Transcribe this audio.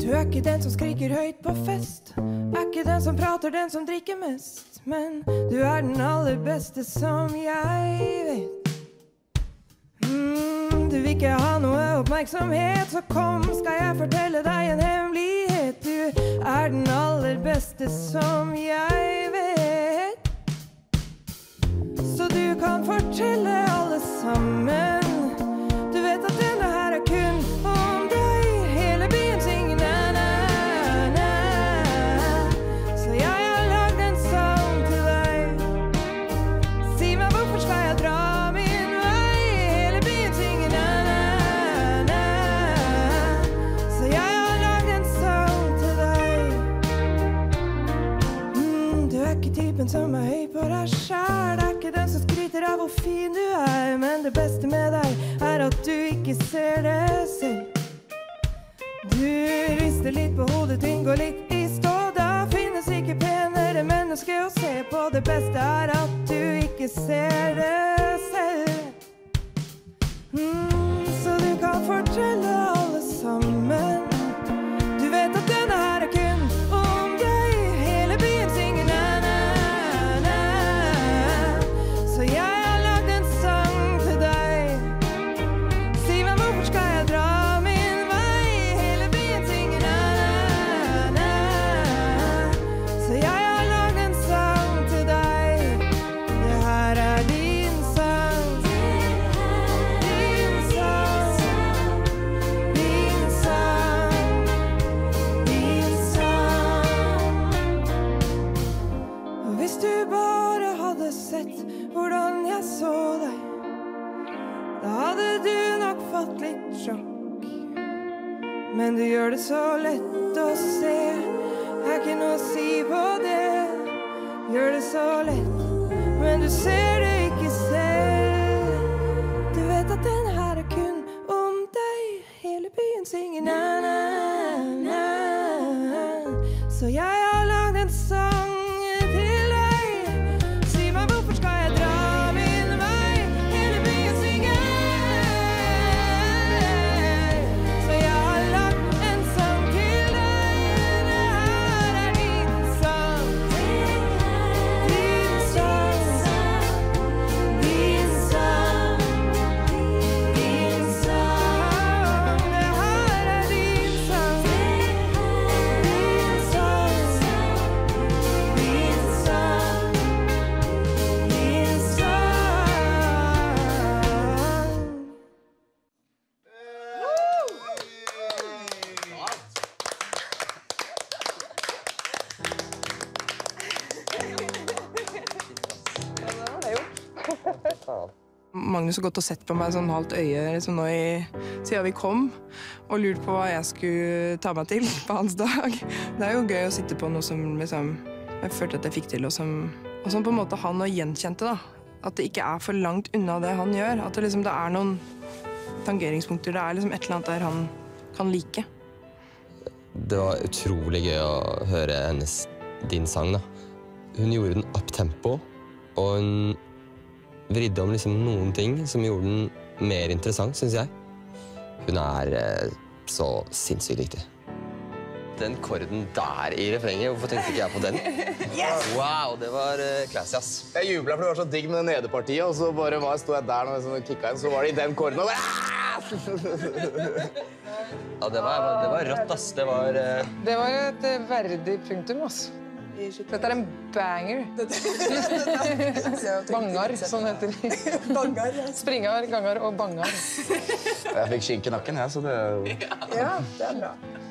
Du ikke den som skriker høyt på fest, ikke den som prater, den som drikker mest. Men du den aller beste som jeg vet. Du vil ikke ha noe oppmerksomhet, så kom, skal jeg fortelle deg en hemmelighet. Du den aller beste som jeg vet. Så du kan fortelle alle sammen. Du vet at denne her kun om deg. Hele byen synger na-na-na. Så jeg har lagd en sang til deg. Si meg hvorfor skal jeg dra min vei. Hele byen synger na-na-na. Så jeg har lagd en sang til deg. Du ikke typen som høy på deg selv. Ikke den som skryter av hvor fin du men det beste med deg at du ikke ser det selv. Du rister litt på hodet, ting går litt i stå. Da finnes ikke penere menneske å se på. Det beste at du ikke ser det selv. Så du kan fortelle alle sammen. Du vet at denne her kun om deg. Hele byen synger na-na-na. Så jeg har lagd en sang til deg. Si meg hvorfor skal jeg dra min vei. Hele byen synger na-na-na. Så jeg har lagd en sang til deg. Det her din sang. Din sang. Din sang. Din sang. Og hvis du bare hadde sett hvordan jeg så deg, da hadde du nok fått litt sjokk. Men du gjør det så lett å se, ikke noe å si på det. Gjør det så lett, men du ser det ikke selv. Du vet at den her kun om deg. Hele byen synger na-na-na. Så jeg har lagd en sang til deg. Si meg hvorfor skal jeg dra min vei. Hele byen synger. Så jeg har lagd en sang til deg. Det her din sang. Din sang. Din sang. Din sang. Det her din sang. Din sang. Din sang. Din sang. Magnus har gått og sett på meg sånn halvt øye liksom nå siden vi kom, og lurt på hva jeg skulle ta meg til på hans dag. Det jo gøy å sitte på noe som liksom, jeg følte at jeg fikk til, og som på en måte han og gjenkjente da. At det ikke for langt unna det han gjør. At det liksom det noen tangeringspunkter, det liksom et eller annet der han kan like. Det var utrolig gøy å høre din sang da. Hun gjorde den up-tempo, og hun vridde om liksom noen ting som gjorde den mer interessant, synes jeg. Hun så sinnssykt dyktig. Den korden der i refrenget, hvorfor tenkte ikke jeg på den? Yes! Wow, det var classy, ass. Jeg jublet for det var så digg med det nederpartiet, og så bare stod jeg der når jeg kicka inn, så var det i den korden, og bare... Ja, det var rått, ass. Det var et verdig punktum, ass. Dette en banger. Bangar, sånn heter det. Bangar, ja. Springar, gangar og bangar. Jeg fikk skink i nakken, så det... Ja, det bra.